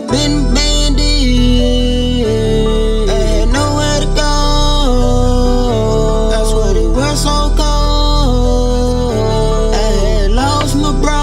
been a bandit. I had nowhere to go. I swear the world so cold. I had lost my bro.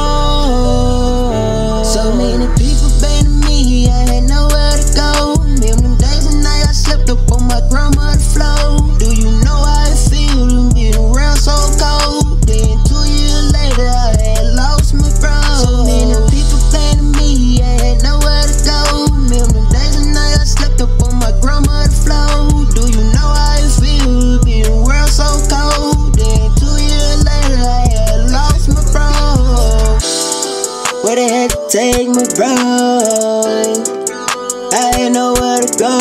So many people banned me. I had nowhere to go. Remember them days and nights I slept up on my grandmother's floor. Do you know how it feels to be around so cold? Then 2 years later I had lost my bro. So many people banned me. I had nowhere to go. Remember them days and nights I slept up on my grandmother's floor. Do you know how it feels to be around so cold? Then 2 years later I had lost my bro. Where they had to take my bro. I had nowhere to go.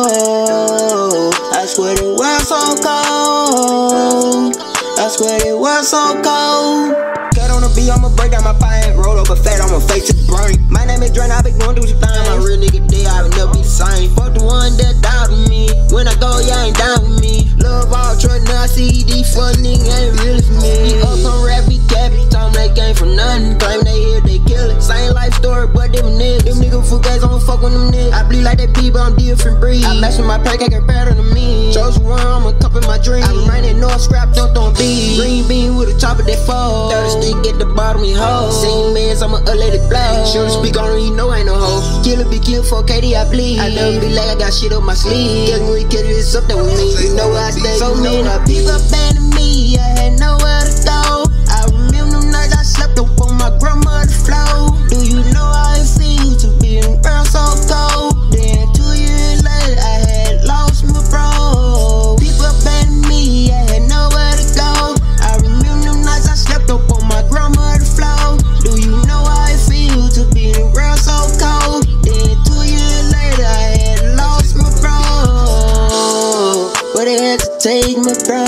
I swear the world so cold. I swear the world so cold. Cut on the beat, I'ma break down my pine. Roll up a fat, I'ma face it brain. My name is Dre, I been going through some things. My real nigga dead, I would never be the same. Fuck the one that doubted me. When I go, y'all ain't down with me. Love all trust, now I see these fun niggas ain't really for me. Up on rap, be cappy, talking that game for nothing. Claim they here, they kill it. Same life story, but different niggas. Them niggas full guys, I don't fuck with them niggas. I bleed like that B, but I'm different breed. I match with my pack, I can better than me. Chose one, I'ma cup in my dream. I been running north, scrap, dunked on B. Green bean with a chopper that fall. 30 stick at the bottom, he hoe. Same mans, I'ma let it blow. Shoot speak on her, you know I ain't no hoe. Killer be killed for KD, I bleed. I never be like I got shit up my sleeve. Guess when we catch it, it's up there with me. You know where I stay, so many people abandoned me. I had nowhere to go. I remember them nights I slept up on my grandmother's floor. Do you know how it feels to be in ground so cold? Then 2 years later I had lost my bro. People abandoned me. I had nowhere to go. I remember them nights I slept up on my grandmother's floor. Do you know how it feels to be in ground so cold? Then 2 years later I had lost my bro. But they had to take my bro.